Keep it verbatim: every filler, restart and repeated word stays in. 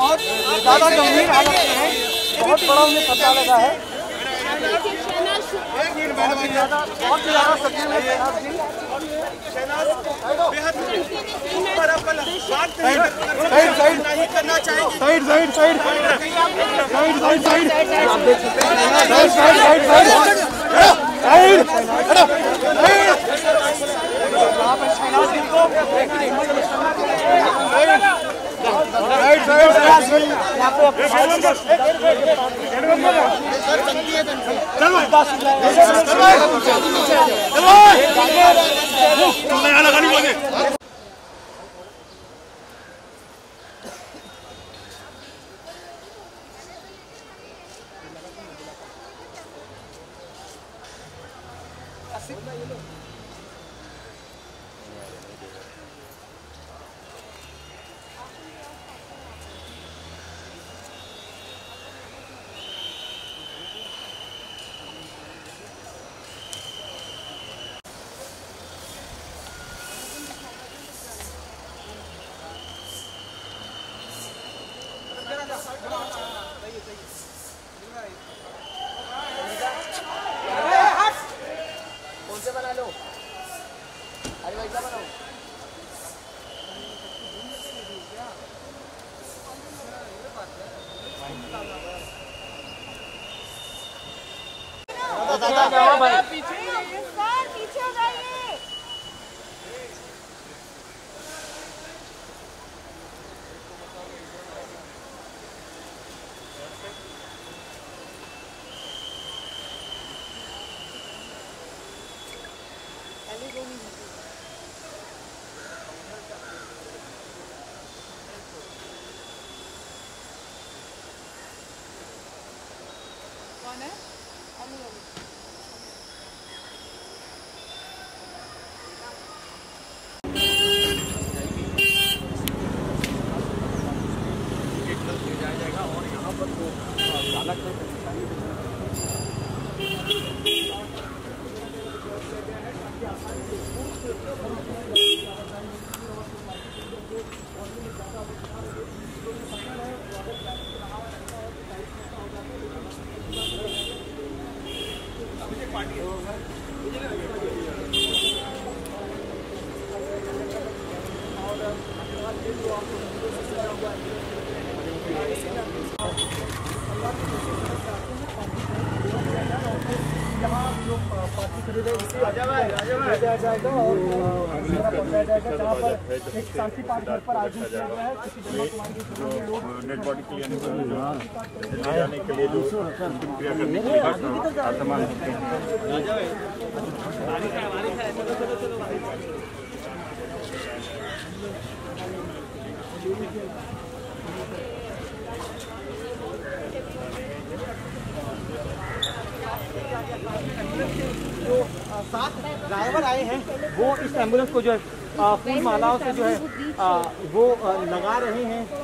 बहुत ज़्यादा गंभीर हालत में है, बहुत बड़ा उन्हें पता लगा है। बहुत ही ज़्यादा बहुत ही ज़्यादा सब्जी में शहनाज जी साइड साइड नहीं करना चाहिए, side side side side side side आप देख सकते हैं side side side side side यहाँ पर शहनाज गिल को राइट साइड यहाँ पे चलो कौन से बना लो, अरे वैसा बनाओ। पीछे पीछे हो जाइए। कौन है? जाएगा और यहाँ पर तो चालक में जाएगा और जहाँ पर एक शांति पार्क घर पर आयोजन किया गया है। डेड बॉडी क्लियर जाने के लिए जो क्रिया करने के लिए सामान जो सात ड्राइवर आए हैं वो इस एम्बुलेंस को जो है फूल मालाओं से जो है वो लगा रहे हैं।